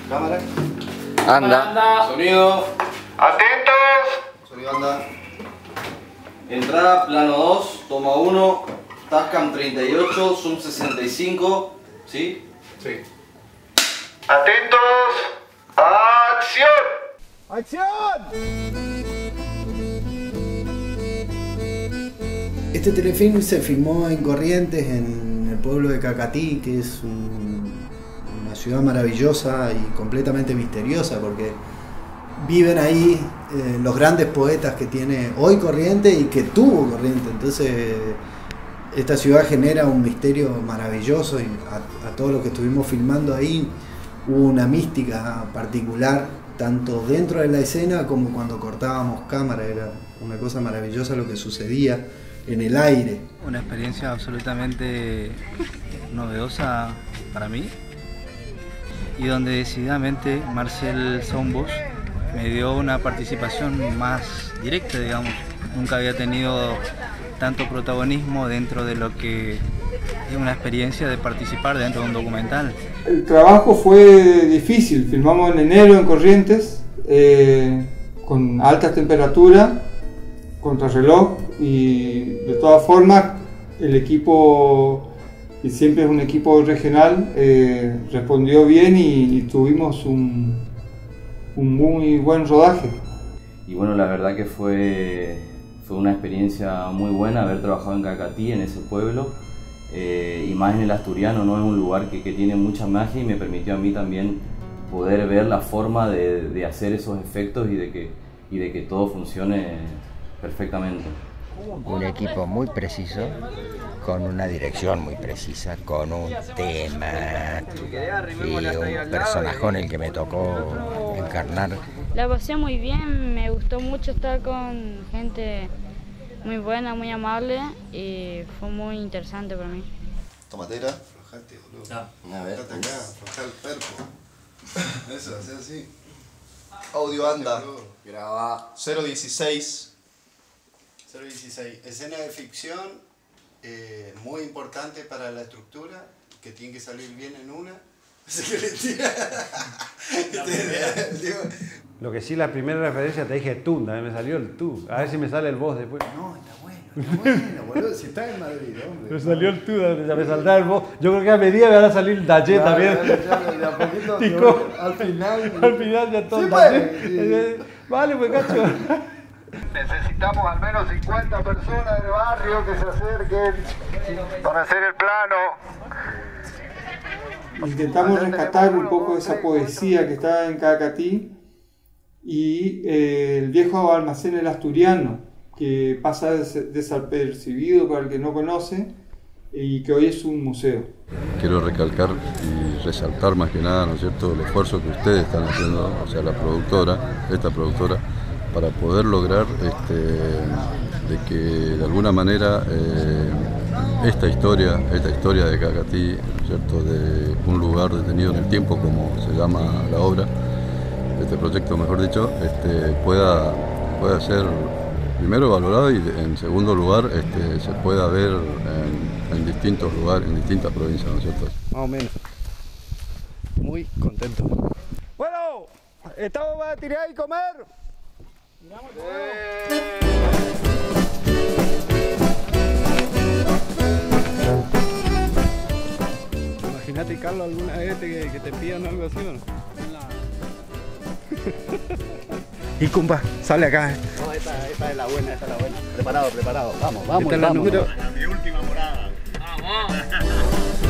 Cámara. Anda. Sonido. ¡Atentos! Sonido anda. Entrada, plano 2, toma 1, Tascam 38, Zoom 65, ¿sí? Sí. ¡Atentos! ¡Acción! ¡Acción! Este telefilm se filmó en Corrientes, en el pueblo de Cacatí, que es una ciudad maravillosa y completamente misteriosa, porque viven ahí los grandes poetas que tiene hoy Corrientes y que tuvo Corrientes. Entonces esta ciudad genera un misterio maravilloso, y a todos los que estuvimos filmando ahí hubo una mística particular, tanto dentro de la escena como cuando cortábamos cámara. Era una cosa maravillosa lo que sucedía en el aire. Una experiencia absolutamente novedosa para mí, y donde decididamente Marcel Sombos me dio una participación más directa, digamos. Nunca había tenido tanto protagonismo dentro de lo que es una experiencia de participar dentro de un documental. El trabajo fue difícil, filmamos en enero en Corrientes, con altas temperaturas, contrarreloj, y de todas formas el equipo, que siempre es un equipo regional, respondió bien y tuvimos un muy buen rodaje. Y bueno, la verdad que fue una experiencia muy buena haber trabajado en Cacatí, en ese pueblo, y más en el asturiano, ¿no? Es un lugar que tiene mucha magia, y me permitió a mí también poder ver la forma de hacer esos efectos y de que todo funcione perfectamente. Un equipo muy preciso, con una dirección muy precisa, con un tema y un personajón el que me tocó encarnar. La pasé muy bien, me gustó mucho estar con gente muy buena, muy amable, y fue muy interesante para mí. Tomatera. Aflojate, boludo. A ver. Aflojate acá, aflojá el perpo. Eso, hace así. Audio anda. Graba. 016. 016. Escena de ficción, muy importante para la estructura, que tiene que salir bien en una. Así que le tira. Lo que sí, la primera referencia te dije tunda, me salió el tú. A ver si me sale el vos después. No, está bueno, boludo, si está en Madrid, hombre. Me salió el tú, ya me saldrá el vos. Yo creo que a medida me van a salir el dallé también. Ya, a poquito, al final ya todo. Sí, puede, sí. Vale, pues cacho. Necesitamos al menos 50 personas del barrio que se acerquen para hacer el plano. Intentamos rescatar un poco esa poesía que está en Cacatí, y el viejo almacén El Asturiano, que pasa desapercibido para el que no conoce, y que hoy es un museo. Quiero recalcar y resaltar más que nada, ¿no es cierto?, el esfuerzo que ustedes están haciendo, o sea, esta productora, para poder lograr de que de alguna manera esta historia de Cacatí, ¿no es cierto?, de un lugar detenido en el tiempo, como se llama la obra, este proyecto mejor dicho, pueda ser primero valorado, y en segundo lugar se pueda ver en distintos lugares, en distintas provincias, ¿no es cierto? Más o menos. Muy contento. Bueno, estamos para tirar y comer. Imagínate, Carlos, alguna vez que te pidan algo así, ¿o no? Y compa, sale acá. No, esta es la buena, Preparado. Vamos. Esta es la número. Mi última morada. Vamos.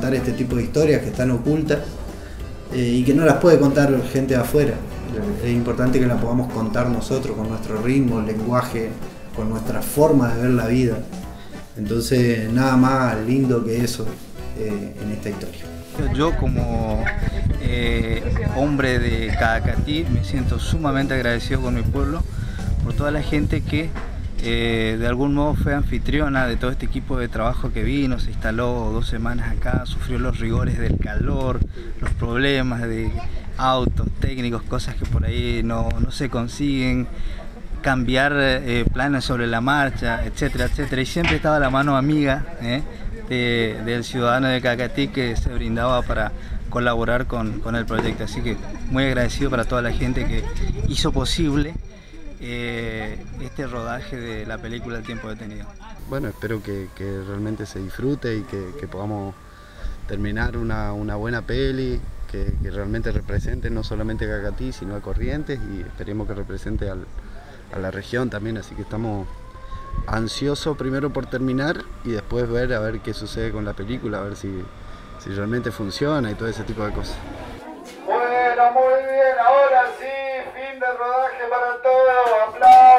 contar este tipo de historias que están ocultas y que no las puede contar gente de afuera. Es importante que las podamos contar nosotros con nuestro ritmo, lenguaje, con nuestra forma de ver la vida. Entonces, nada más lindo que eso en esta historia. Yo como hombre de Cacatí me siento sumamente agradecido con mi pueblo por toda la gente que de algún modo fue anfitriona de todo este equipo de trabajo que vino, se instaló 2 semanas acá, sufrió los rigores del calor, los problemas de autos, técnicos, cosas que por ahí no se consiguen, cambiar planes sobre la marcha, etcétera, etcétera. Y siempre estaba la mano amiga del ciudadano de Cacatí que se brindaba para colaborar con el proyecto. Así que muy agradecido para toda la gente que hizo posible este rodaje de la película El tiempo detenido. Bueno, espero que realmente se disfrute y que podamos terminar una buena peli que realmente represente no solamente a Cacatí sino a Corrientes, y esperemos que represente a la región también, así que estamos ansiosos primero por terminar y después ver a ver qué sucede con la película, a ver si realmente funciona y todo ese tipo de cosas. Bueno, muy bien, ahora sí, fin de rodaje para todos, aplausos.